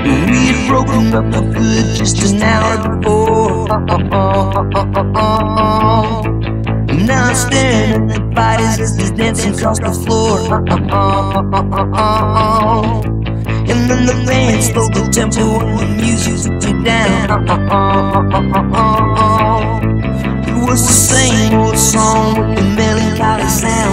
We had broken up for good just an hour before. Now I'm staring at the bodies as they're dancing across the floor. And then the band slowed the tempo and the music took me down. It was the same old song with the melancholy sound.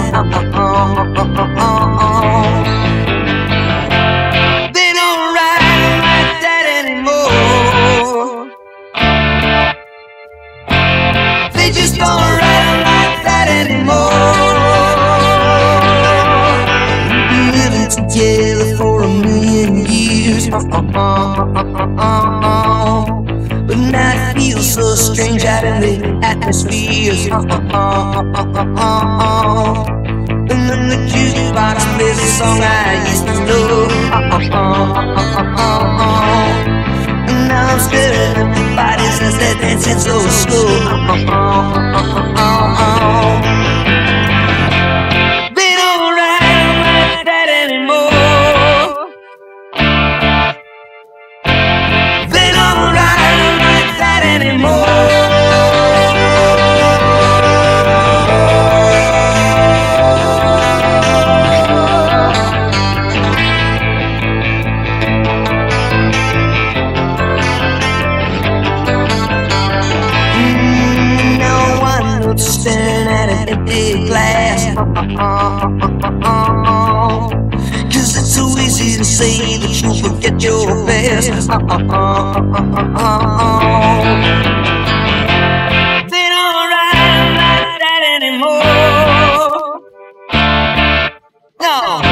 They don't ride like that anymore. They just don't ride like that anymore. We've been living together for a million years, but now it feels so strange out in the atmospheres. And then the jukebox plays a song I used to know. And now I'm staring at the bodies as they're dancing so slow. They don't ride like that anymore. They don't ride like that anymore. Staring at an empty glass. 'Cause it's so easy to say that you'll forget your past. They don't ride like that anymore. No.